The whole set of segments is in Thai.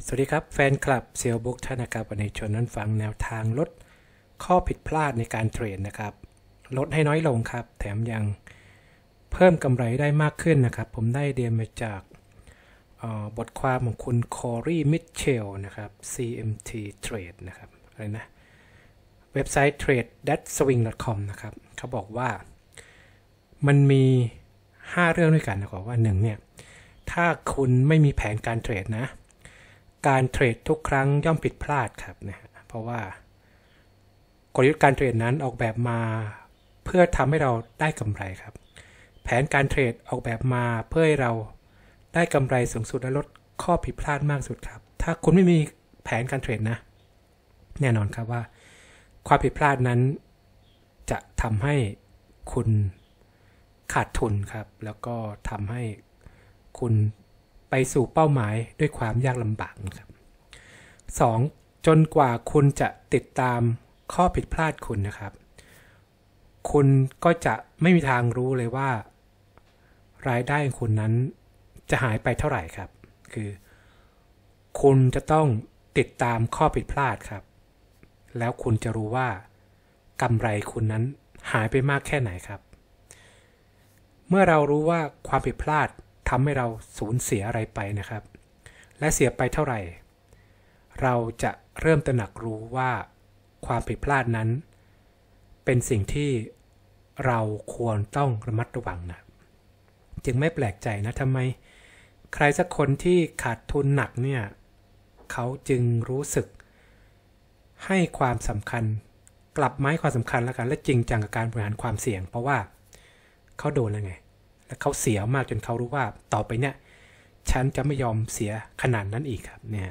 สวัสดีครับแฟนคลับเซียวบุ๊กท่านนะครับวันนี้ชวนนั้นฟังแนวทางลดข้อผิดพลาดในการเทรดนะครับลดให้น้อยลงครับแถมยังเพิ่มกำไรได้มากขึ้นนะครับผมได้เรียนมาจากบทความของคุณคอรีมิทเชลนะครับ CMT Trade นะครับอะไรนะเว็บไซต์ trade-swing.com นะครับเขาบอกว่ามันมี5เรื่องด้วยกันนะครับว่า1เนี่ยถ้าคุณไม่มีแผนการเทรดนะการเทรดทุกครั้งย่อมผิดพลาดครับนะเพราะว่ากลยุทธ์การเทรดนั้นออกแบบมาเพื่อทำให้เราได้กำไรครับแผนการเทรดออกแบบมาเพื่อให้เราได้กำไรสูงสุดและลดข้อผิดพลาดมากสุดครับถ้าคุณไม่มีแผนการเทรดนะแน่นอนครับว่าความผิดพลาดนั้นจะทำให้คุณขาดทุนครับแล้วก็ทำให้คุณไปสู่เป้าหมายด้วยความยากลำบากครับ 2. จนกว่าคุณจะติดตามข้อผิดพลาดคุณนะครับคุณก็จะไม่มีทางรู้เลยว่ารายได้ของคุณนั้นจะหายไปเท่าไหร่ครับคือคุณจะต้องติดตามข้อผิดพลาดครับแล้วคุณจะรู้ว่ากำไรคุณนั้นหายไปมากแค่ไหนครับเมื่อเรารู้ว่าความผิดพลาดทำให้เราสูญเสียอะไรไปนะครับและเสียไปเท่าไหร่เราจะเริ่มตระหนักรู้ว่าความผิดพลาดนั้นเป็นสิ่งที่เราควรต้องระมัดระวังนะจึงไม่แปลกใจนะทำไมใครสักคนที่ขาดทุนหนักเนี่ยเขาจึงรู้สึกให้ความสำคัญกลับมาให้ความสำคัญแล้วกันและจริงจังกับการบริหารความเสี่ยงเพราะว่าเขาโดนแล้วไงและเขาเสียมากจนเขารู้ว่าต่อไปเนี่ยฉันจะไม่ยอมเสียขนาดนั้นอีกครับเนี่ย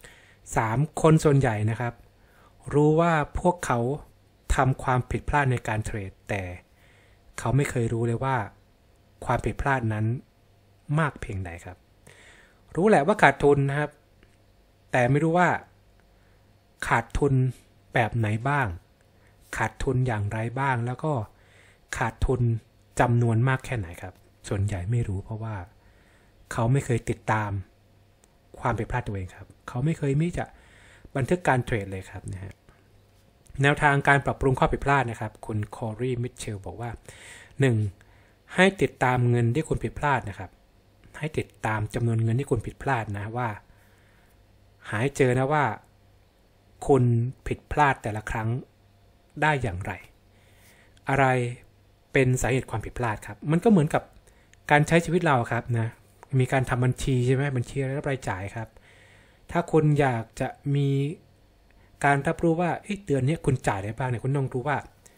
3คนส่วนใหญ่นะครับรู้ว่าพวกเขาทำความผิดพลาดในการเทรดแต่เขาไม่เคยรู้เลยว่าความผิดพลาดนั้นมากเพียงใดครับรู้แหละว่าขาดทุนนะครับแต่ไม่รู้ว่าขาดทุนแบบไหนบ้างขาดทุนอย่างไรบ้างแล้วก็ขาดทุนจำนวนมากแค่ไหนครับส่วนใหญ่ไม่รู้เพราะว่าเขาไม่เคยติดตามความผิดพลาดตัวเองครับเขาไม่เคยมิจะบันทึกการเทรดเลยครับนะฮะแนวทางการปรับปรุงข้อผิดพลาดนะครับคุณคอรีมิทเชลบอกว่า 1. ให้ติดตามเงินที่คุณผิดพลาดนะครับให้ติดตามจำนวนเงินที่คุณผิดพลาดนะว่าหาให้เจอนะว่าคุณผิดพลาดแต่ละครั้งได้อย่างไรอะไรเป็นสาเหตุความผิดพลาดครับมันก็เหมือนกับการใช้ชีวิตเราครับนะมีการทำบัญชีใช่ไหมบัญชีรายรับรายจ่ายครับถ้าคุณอยากจะมีการรับรู้ว่าเดือนนี้คุณจ่ายอะไรบ้างเนี่ยคุณต้องรู้ว่า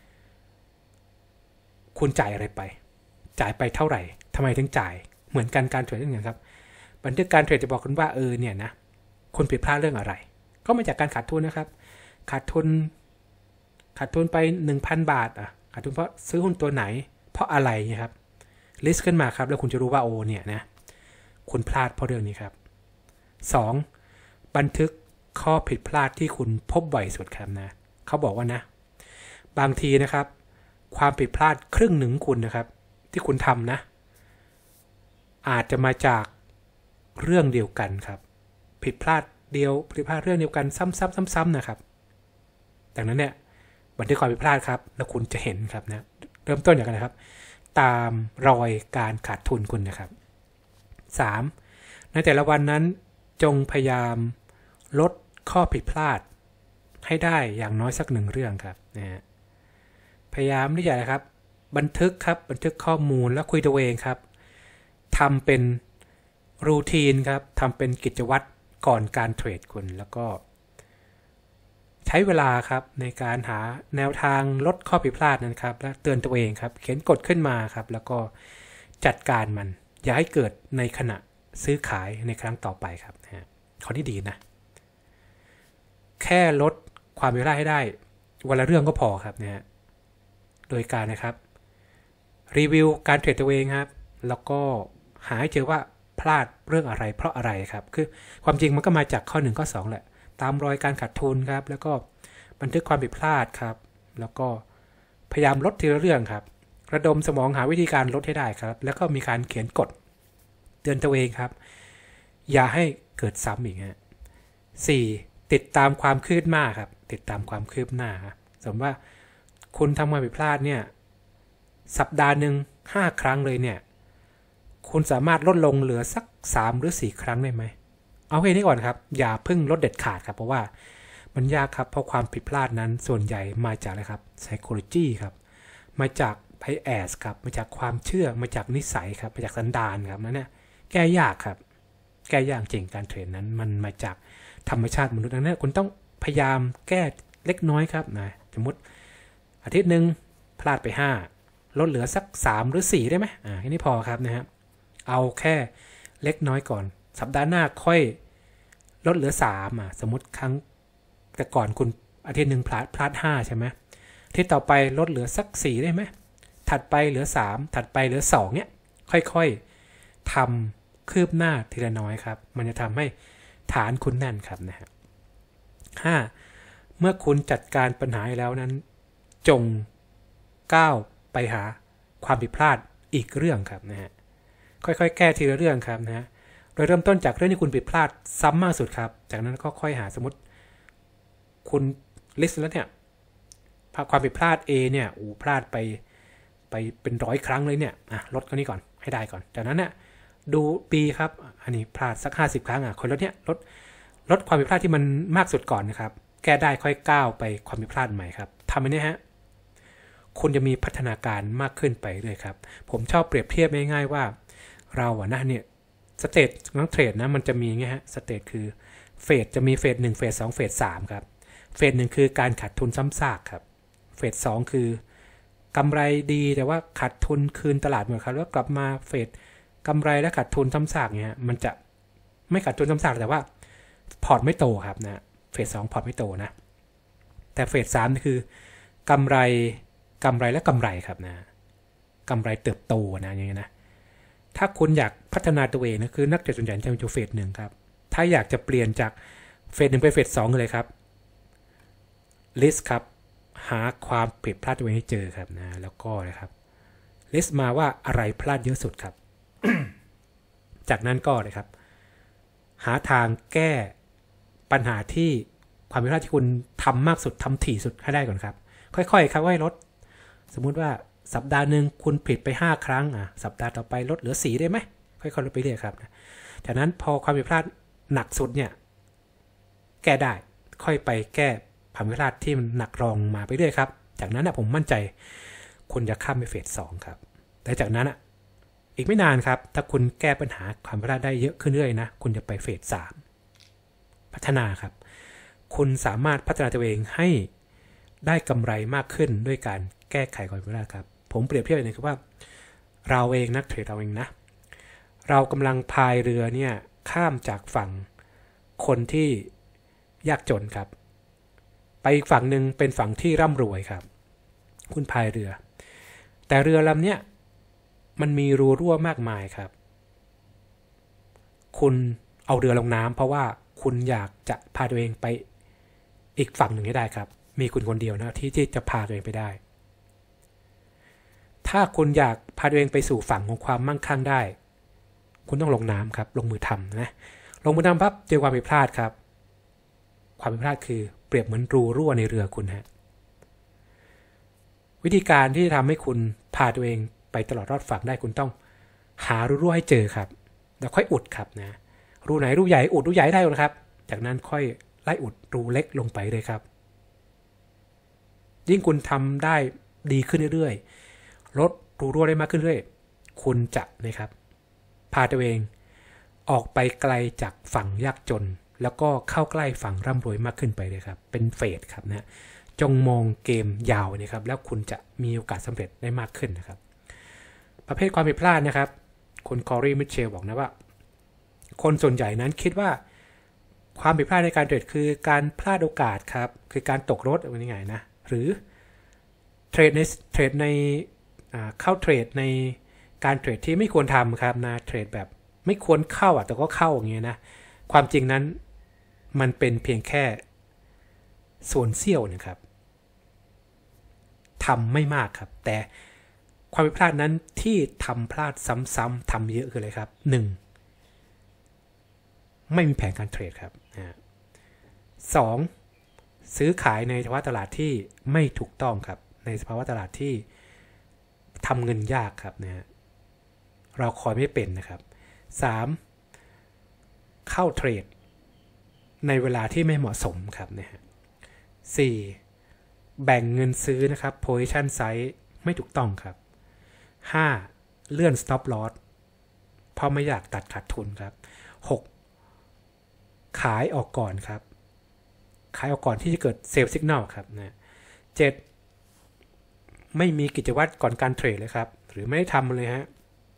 คุณจ่ายอะไรไปจ่ายไปเท่าไหร่ทำไมถึงจ่ายเหมือนกันการเทรดอย่างครับบันทึกการเทรดจะบอกคุณว่าเนี่ยนะคุณผิดพลาดเรื่องอะไรก็มาจากการขาดทุนนะครับขาดทุนไป 1,000 บาทขาดทุนเพราะซื้อหุ้นตัวไหนเพราะอะไรนะครับลิสต์ขึ้นมาครับแล้วคุณจะรู้ว่าเนี่ยนะคุณพลาดเพราะเรื่องนี้ครับ 2. บันทึกข้อผิดพลาดที่คุณพบบ่อยสุดครับนะเขาบอกว่านะบางทีนะครับความผิดพลาดครึ่งหนึ่งคุณนะครับที่คุณทำนะอาจจะมาจากเรื่องเดียวกันครับผิดพลาดเรื่องเดียวกันซ้ำๆนะครับดังนั้นเนี่ยบันทึกความผิดพลาดครับแล้วคุณจะเห็นครับนะเริ่มต้นอย่างไรนะครับตามรอยการขาดทุนคุณนะครับ 3. ในแต่ละวันนั้นจงพยายามลดข้อผิดพลาดให้ได้อย่างน้อยสัก1เรื่องครับนะฮะพยายามที่จะนะครับบันทึกข้อมูลแล้วคุยตัวเองครับทำเป็นรูทีนครับทำเป็นกิจวัตรก่อนการเทรดคุณแล้วก็ใช้เวลาครับในการหาแนวทางลดข้อผิดพลาดนะครับและเตือนตัวเองครับเขียนกฎขึ้นมาครับแล้วก็จัดการมันอย่าให้เกิดในขณะซื้อขายในครั้งต่อไปครับนะฮะข้อนี้ดีนะแค่ลดความผิดพลาดให้ได้วันละเรื่องก็พอครับนะฮะโดยการนะครับรีวิวการเทรดตัวเองครับแล้วก็หาให้เจอว่าพลาดเรื่องอะไรเพราะอะไรครับคือความจริงมันก็มาจากข้อ1ข้อ2แหละตามรอยการขาดทุนครับแล้วก็บันทึกความผิดพลาดครับแล้วก็พยายามลดทีละเรื่องครับระดมสมองหาวิธีการลดให้ได้ครับแล้วก็มีการเขียนกฎเตือนตัวเองครับอย่าให้เกิดซ้ำอีกฮะ 4. ติดตามความคืบหน้าครับติดตามความคืบหน้าครับสมมติว่าคุณทำความผิดพลาดเนี่ยสัปดาห์หนึ่ง5 ครั้งเลยเนี่ยคุณสามารถลดลงเหลือสัก3 หรือ 4 ครั้งได้ไหมเอาแค่นี้ก่อนครับอย่าเพิ่งลดเด็ดขาดครับเพราะว่ามันยากครับเพราะความผิดพลาดนั้นส่วนใหญ่มาจากอะไรครับ psychology ครับมาจาก bias ครับมาจากความเชื่อมาจากนิสัยครับมาจากสันดานครับนั่นเนี่ยแก้ยากครับแก้ยากจริงการเทรนนั้นมันมาจากธรรมชาติมนุษย์นั้นคุณต้องพยายามแก้เล็กน้อยครับนะสมมติอาทิตย์หนึ่งพลาดไป5ลดเหลือสัก3 หรือ 4ได้ไหมแค่นี้พอครับนะครับเอาแค่เล็กน้อยก่อนสัปดาห์หน้าค่อยลดเหลือ3สมมติครั้งแต่ก่อนคุณอาทิตย์หนึ่งพลาด5ใช่ไหมอาทิตย์ต่อไปลดเหลือสัก4ได้ไหมถัดไปเหลือ3ถัดไปเหลือ2เนี่ยค่อยๆทำคืบหน้าทีละน้อยครับมันจะทำให้ฐานคุณแน่นครับนะฮะ5เมื่อคุณจัดการปัญหาแล้วนั้นจงก้าวไปหาความผิดพลาดอีกเรื่องครับนะฮะค่อยๆแก้ทีละเรื่องครับนะฮะโดยเริ่มต้นจากเรื่องที่คุณผิดพลาดซ้ำมากสุดครับจากนั้นก็ค่อยหาสมมติคุณลิสต์แล้วเนี่ยความผิดพลาด A เนี่ยพลาดไปเป็น100 ครั้งเลยเนี่ยลดนี้ก่อนให้ได้ก่อนจากนั้นเนี่ยดู B ครับอันนี้พลาดสัก50 ครั้งคนลดเนี่ยลดความผิดพลาดที่มันมากสุดก่อนนะครับแก้ได้ค่อยก้าวไปความผิดพลาดใหม่ครับทำแบบนี้ฮะคุณจะมีพัฒนาการมากขึ้นไปเลยครับผมชอบเปรียบเทียบง่ายๆว่าเราเนี่ยสเตจนักเทรดนะมันจะมีไงฮะสเตจคือเฟสจะมีเฟส1เฟส2เฟส3ครับเฟส1คือการขาดทุนซ้ำซากครับเฟส2คือกำไรดีแต่ว่าขาดทุนคืนตลาดหมดครับแล้วกลับมาเฟสกำไรและขาดทุนซ้ำซากเนี่ยมันจะไม่ขาดทุนซ้ำซากแต่ว่าพอร์ตไม่โตครับนะเฟส2พอร์ตไม่โตนะแต่เฟส3คือกำไรและกำไรครับนะกำไรเติบโตนะอย่างเงี้ยนะถ้าคุณอยากพัฒนาตัวเองนะคือนักเทรดส่วนใหญ่จะอยู่เฟส1ครับถ้าอยากจะเปลี่ยนจากเฟส1ไปเฟส2เลยครับลิสต์ครับหาความผิดพลาดตัวเองให้เจอครับนะแล้วก็นะครับลิสต์มาว่าอะไรพลาดเยอะสุดครับ จากนั้นก็เลยครับหาทางแก้ปัญหาที่ความผิดพลาดที่คุณทำมากสุดทำถี่สุดให้ได้ก่อนครับค่อยๆครับให้ลดสมมุติว่าสัปดาห์หนึ่งคุณผิดไป5 ครั้งสัปดาห์ต่อไปลดเหลือ4ได้ไหมค่อยๆลดไปเรื่อยครับจากนั้นพอความผิดพลาดหนักสุดเนี่ยแก้ได้ค่อยไปแก้ความผิดพลาดที่มันหนักรองมาไปเรื่อยครับจากนั้นผมมั่นใจคุณจะข้ามไปเฟส2ครับแต่จากนั้นอีกไม่นานครับถ้าคุณแก้ปัญหาความผิดพลาดได้เยอะขึ้นเรื่อยนะคุณจะไปเฟส3พัฒนาครับคุณสามารถพัฒนาตัวเองให้ได้กำไรมากขึ้นด้วยการแก้ไขความผิดพลาดครับผมเปรียบเทียบเลยครับว่าเราเองนักเทรดเราเองนะเรากำลังพายเรือเนี่ยข้ามจากฝั่งคนที่ยากจนครับไปอีกฝั่งหนึ่งเป็นฝั่งที่ร่ำรวยครับคุณพายเรือแต่เรือลำเนี้ยมันมีรูรั่วมากมายครับคุณเอาเรือลงน้ำเพราะว่าคุณอยากจะพาตัวเองไปอีกฝั่งหนึ่งให้ได้ครับมีคุณคนเดียวนะที่จะพาตัวเองไปได้ถ้าคุณอยากพาตัวเองไปสู่ฝั่งของความมั่งคั่งได้คุณต้องลงน้ำครับลงมือทำนะลงมือทำปั๊บเจอความผิดพลาดครับความผิดพลาดคือเปรียบเหมือนรูรั่วในเรือคุณฮะวิธีการที่ทำให้คุณพาตัวเองไปตลอดรอดฝั่งได้คุณต้องหารูรั่วให้เจอครับแล้วค่อยอุดครับนะรูไหนรูใหญ่อุดรูใหญ่ได้นะครับจากนั้นค่อยไล่อุดรูเล็กลงไปเลยครับยิ่งคุณทำได้ดีขึ้นเรื่อยๆลดรูรั่วได้มากขึ้นเรื่อยคุณจะนะครับพาตัวเองออกไปไกลจากฝั่งยากจนแล้วก็เข้าใกล้ฝั่งร่ำรวยมากขึ้นไปเลยครับเป็นเฟสครับนะจงมองเกมยาวนะครับแล้วคุณจะมีโอกาสสำเร็จได้มากขึ้นนะครับประเภทความผิดพลาดนะครับคุณคอรีมิเชลบอกนะว่าคนส่วนใหญ่นั้นคิดว่าความผิดพลาดในการเทรดคือการพลาดโอกาสครับคือการตกรถอะไรยังไงนะหรือเทรดในเข้าเทรดในการเทรดที่ไม่ควรทำครับนะเทรดแบบไม่ควรเข้าแต่ก็เข้าอย่างเงี้ยนะความจริงนั้นมันเป็นเพียงแค่ส่วนเสี้ยวนะครับทำไม่มากครับแต่ความผิดพลาดนั้นที่ทำพลาดซ้ำๆทำเยอะคืออะไรครับ 1. ไม่มีแผนการเทรดครับ 2. ซื้อขายในสภาวะตลาดที่ไม่ถูกต้องครับในสภาวะตลาดที่ทำเงินยากครับนะฮะเราคอยไม่เป็นนะครับ 3. เข้าเทรดในเวลาที่ไม่เหมาะสมครับนะฮะ 4. แบ่งเงินซื้อนะครับ position size ไม่ถูกต้องครับ 5. เลื่อน stop loss เพราะไม่อยากตัดขาดทุนครับ 6. ขายออกก่อนครับขายออกก่อนที่จะเกิดเซลล์สัญญาณครับนะ 7. ไม่มีกิจวัตรก่อนการเทรดเลยครับหรือไม่ได้ทำเลยฮะ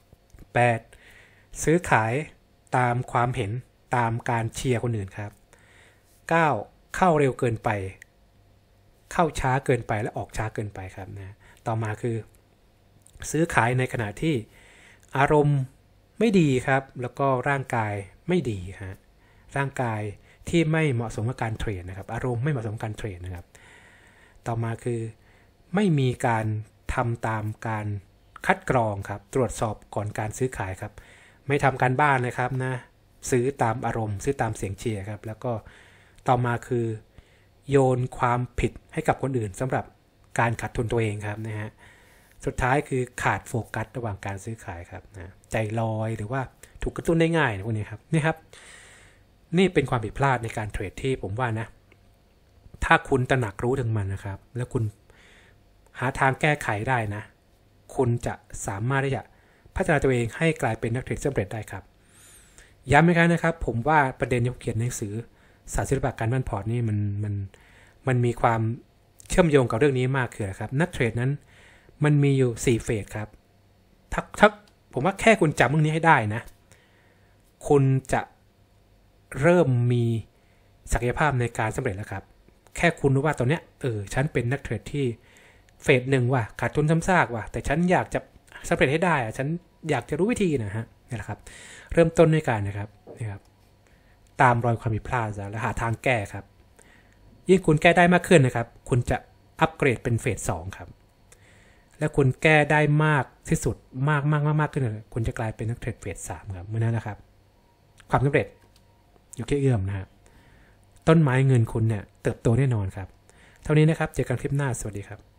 8. ซื้อขายตามความเห็นตามการเชียร์คนอื่นครับ 9. เข้าเร็วเกินไปเข้าช้าเกินไปและออกช้าเกินไปครับนะต่อมาคือซื้อขายในขณะที่อารมณ์ไม่ดีครับแล้วก็ร่างกายไม่ดีฮะร่างกายที่ไม่เหมาะสมกับการเทรดนะครับอารมณ์ไม่เหมาะสมกับการเทรดนะครับต่อมาคือไม่มีการทำตามการคัดกรองครับตรวจสอบก่อนการซื้อขายครับไม่ทำการบ้านเลยครับนะซื้อตามอารมณ์ซื้อตามเสียงเชียร์ครับแล้วก็ต่อมาคือโยนความผิดให้กับคนอื่นสำหรับการขาดทุนตัวเองครับนะฮะสุดท้ายคือขาดโฟกัสระหว่างการซื้อขายครับนะใจลอยหรือว่าถูกกระตุ้นได้ง่ายนะพวกนี้ครับนี่ครับนี่เป็นความผิดพลาดในการเทรดที่ผมว่านะถ้าคุณตระหนักรู้ถึงมันนะครับแล้วคุณหาทางแก้ไขได้นะคุณจะสามารถที่จะพัฒนาตัวเองให้กลายเป็นนักเทรดสำเร็จได้ครับย้ำอีกครั้งนะครับผมว่าประเด็นที่ผมเขียนในหนังสือศาสตร์ศิลปะการมั่นพอร์ตนี่มันมีความเชื่อมโยงกับเรื่องนี้มากคือครับนักเทรดนั้นมันมีอยู่4เฟสครับถ้าผมว่าแค่คุณจำเรื่องนี้ให้ได้นะคุณจะเริ่มมีศักยภาพในการสำเร็จแล้วครับแค่คุณรู้ว่าตอนเนี้ยฉันเป็นนักเทรดที่เฟสหนึ่งว่ะขาดทุนซ้ำซากว่ะแต่ฉันอยากจะสำเร็จให้ได้อะฉันอยากจะรู้วิธีนะฮะนี่แหละครับเริ่มต้นด้วยกันนะครับตามรอยความผิดพลาดแล้วหาทางแก้ครับยิ่งคุณแก้ได้มากขึ้นนะครับคุณจะอัปเกรดเป็นเฟส2ครับและคุณแก้ได้มากที่สุดมากขึ้นเลยคุณจะกลายเป็นนักเทรดเฟส3ครับเมื่อนั้นนะครับความสำเร็จอยู่แค่เอื้อมนะครับต้นไม้เงินคุณเนี่ยเติบโตแน่นอนครับเท่านี้นะครับเจอกันคลิปหน้าสวัสดีครับ